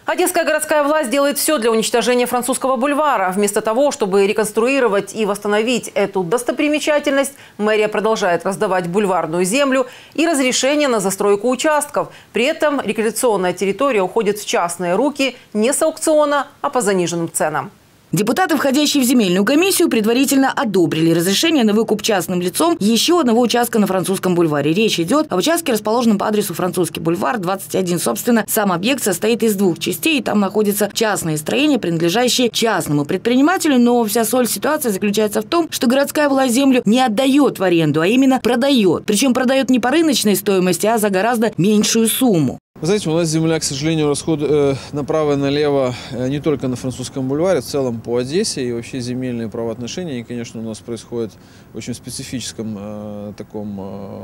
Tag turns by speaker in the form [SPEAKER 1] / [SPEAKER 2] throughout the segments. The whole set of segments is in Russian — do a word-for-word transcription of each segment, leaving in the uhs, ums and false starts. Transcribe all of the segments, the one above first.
[SPEAKER 1] Одесская городская власть делает все для уничтожения Французского бульвара. Вместо того, чтобы реконструировать и восстановить эту достопримечательность, мэрия продолжает раздавать бульварную землю и разрешение на застройку участков. При этом рекреационная территория уходит в частные руки не с аукциона, а по заниженным ценам.
[SPEAKER 2] Депутаты, входящие в земельную комиссию, предварительно одобрили разрешение на выкуп частным лицом еще одного участка на Французском бульваре. Речь идет о участке, расположенном по адресу Французский бульвар, двадцать один. Собственно, сам объект состоит из двух частей, и там находятся частные строения, принадлежащие частному предпринимателю. Но вся соль ситуации заключается в том, что городская власть землю не отдает в аренду, а именно продает. Причем продает не по рыночной стоимости, а за гораздо меньшую сумму.
[SPEAKER 3] Вы знаете, у нас земля, к сожалению, расход э, направо и налево э, не только на Французском бульваре, в целом по Одессе. И вообще земельные правоотношения, они, конечно, у нас происходят в очень специфическом э, таком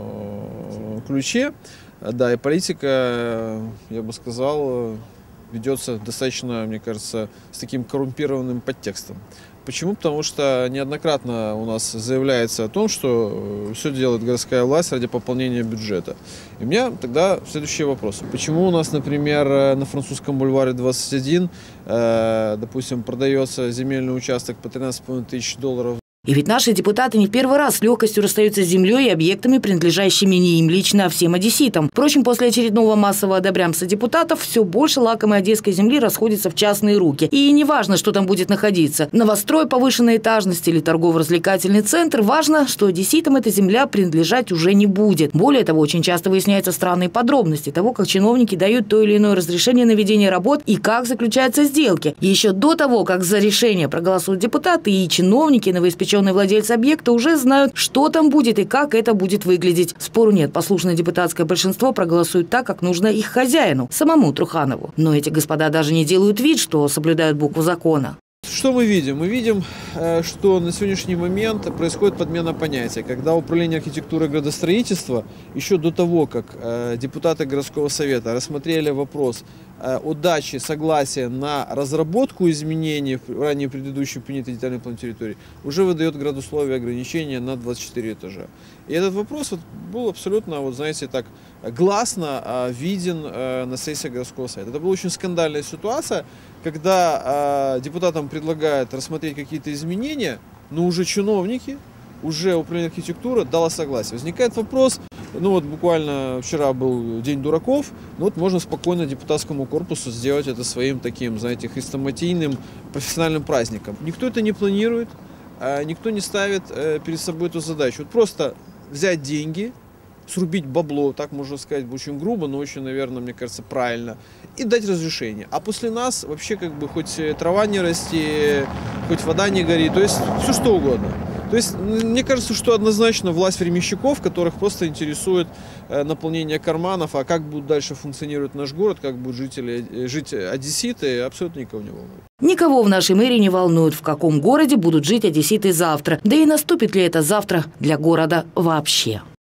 [SPEAKER 3] э, ключе. Да, и политика, э, я бы сказал, ведется достаточно, мне кажется, с таким коррумпированным подтекстом. Почему? Потому что неоднократно у нас заявляется о том, что все делает городская власть ради пополнения бюджета. И у меня тогда следующий вопрос. Почему у нас, например, на Французском бульваре двадцать один, э, допустим, продается земельный участок по тринадцать с половиной тысяч долларов?
[SPEAKER 2] И ведь наши депутаты не в первый раз с легкостью расстаются с землей и объектами, принадлежащими не им лично, а всем одесситам. Впрочем, после очередного массового одобрямства депутатов все больше лакомой одесской земли расходится в частные руки. И не важно, что там будет находиться – новострой повышенной этажности или торгово-развлекательный центр. Важно, что одесситам эта земля принадлежать уже не будет. Более того, очень часто выясняются странные подробности того, как чиновники дают то или иное разрешение на ведение работ и как заключаются сделки. И еще до того, как за решение проголосуют депутаты, и чиновники, новоиспеченные владельцы объекта уже знают, что там будет и как это будет выглядеть. Спору нет, послушное депутатское большинство проголосует так, как нужно их хозяину, самому Труханову. Но эти господа даже не делают вид, что соблюдают букву закона.
[SPEAKER 3] Что мы видим? Мы видим, что на сегодняшний момент происходит подмена понятия, когда управление архитектуры и градостроительства еще до того, как депутаты городского совета рассмотрели вопрос о даче согласия на разработку изменений в ранее предыдущей принятой детальной план территории, уже выдает градусловие ограничения на двадцать четыре этажа. И этот вопрос вот был абсолютно, вот знаете, так гласно виден на сессии городского совета. Это была очень скандальная ситуация, когда депутатам предлагают рассмотреть какие-то изменения, но уже чиновники, уже управление архитектуры дало согласие. Возникает вопрос, ну вот буквально вчера был День дураков, ну вот можно спокойно депутатскому корпусу сделать это своим таким, знаете, хрестоматийным профессиональным праздником. Никто это не планирует, никто не ставит перед собой эту задачу. Вот просто взять деньги, срубить бабло, так можно сказать, очень грубо, но очень, наверное, мне кажется, правильно, и дать разрешение. А после нас вообще как бы хоть трава не расти, хоть вода не горит, то есть все что угодно. То есть мне кажется, что однозначно власть временщиков, которых просто интересует наполнение карманов, а как будет дальше функционировать наш город, как будут жители, жить одесситы, абсолютно никого не волнует.
[SPEAKER 2] Никого в нашей мэрии не волнует, в каком городе будут жить одесситы завтра. Да и наступит ли это завтра для города вообще.